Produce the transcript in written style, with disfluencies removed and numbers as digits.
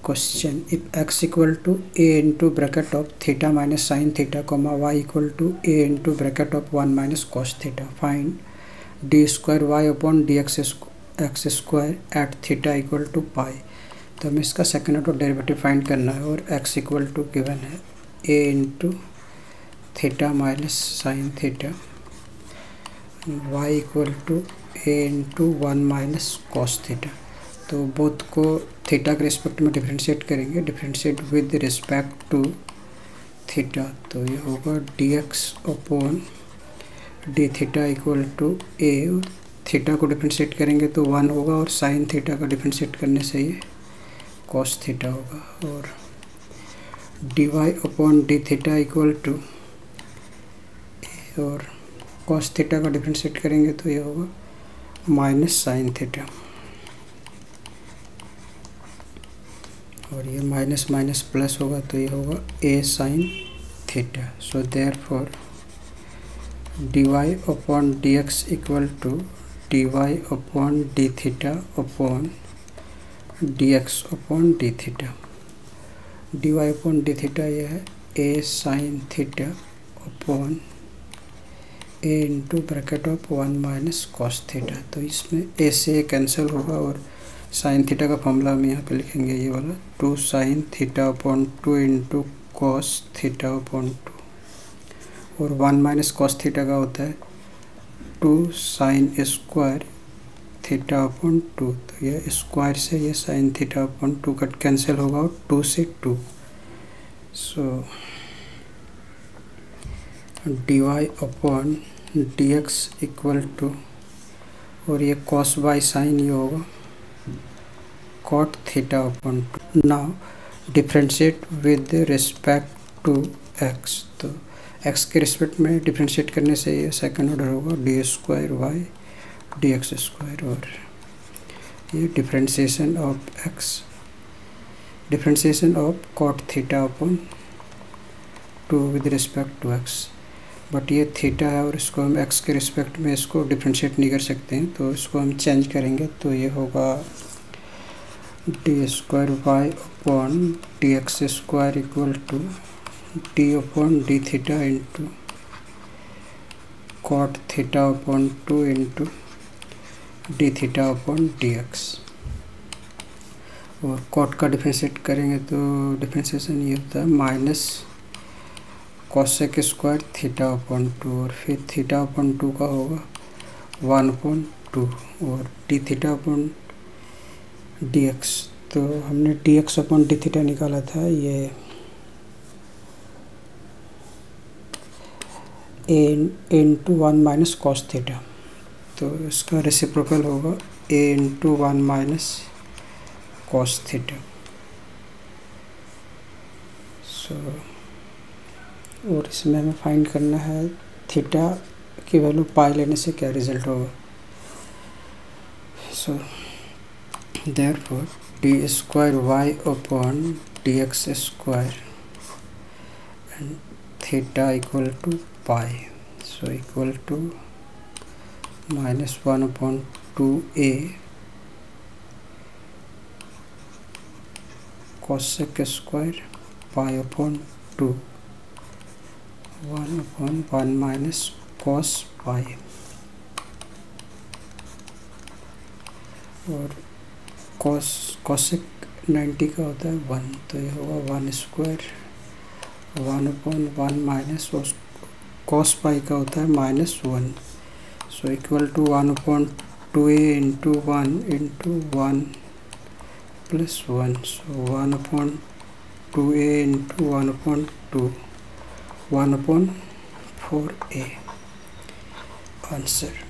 Question: if x equal to a into bracket of theta minus sin theta comma y equal to a into bracket of 1 minus cos theta, find d square y upon dx x square at theta equal to pi। तो हमें इसका second order derivative find करना है और x equal to given है a into theta minus sine theta, y equal to a into 1 minus cos theta. तो both को theta के रिस्पेक्ट में डिफरेंशिएट करेंगे, differentiate with respect to theta. तो ये होगा dx upon D theta equal to a, और थीटा को डिफरेंशिएट करेंगे तो 1 होगा और साइन थीटा का डिफरेंशिएट करने से ये कॉस थीटा होगा, और dy upon D theta equal to, और कॉस थीटा का डिफरेंशिएट करेंगे तो ये होगा माइनस साइन थीटा, और ये माइनस माइनस प्लस होगा तो ये होगा a sine theta. So therefore dy upon dx equal to dy upon D theta upon dx upon D theta. dy upon D theta ये है a sine theta upon a into bracket of 1 minus cos theta. तो इसमें a से cancel होगा और sine theta का formula हम यहाँ पे लिखेंगे ये वाला 2 sine theta upon 2 into cos theta upon 2, और 1 माइनस कॉस थीटा का होता है 2 साइन स्क्वायर थीटा अपॉन 2। तो ये स्क्वायर से ये sine theta upon 2 cut cancel होगा और 2 से 2। So D Y upon D X equal to, और ये कॉस बाई साइन ये होगा cot theta upon 2। now differentiate with respect to x। तो x के रिस्पेक्ट में डिफ्रेंशिएट करने से ये सेकंड ऑर्डर होगा D square Y D X square, और ये differentiation of x, differentiation of cot theta upon 2 with respect to x। But ये थीटा है और इसको हम x के रिस्पेक्ट में इसको डिफ्रेंशिएट नहीं कर सकते हैं, तो इसको हम चेंज करेंगे तो ये होगा D square Y upon D X square equal to D upon D theta into cot theta upon 2 into D theta upon D X. और कॉट का डिफरेंशिएट करेंगे तो डिफरेंशिएशन ये होता है minus cosec square theta upon 2, और फिर theta upon 2 का होगा 1 अपॉन 2, और D theta upon D X. तो हमने D X upon D theta निकाला था ये A into 1 minus cos theta, तो इसका रेसिप्रोकल होगा A into 1 minus cos theta. So और इसमें हमें फाइंड करना है थीटा की वैल्यू पाई लेने से क्या रिजल्ट होगा। So therefore d square y upon dx square and theta equal to pi, so equal to minus 1 upon 2a cosec square pi upon 2, 1 upon 1 minus cos pi, और cosec 90 का होता है 1, तो ये होगा 1 square 1 upon 1 minus cos pi का होता है -1। So equal to 1 upon 2a into 1 into 1 plus 1, so 1 upon 2a into 1 upon 2, 1 upon 4a answer.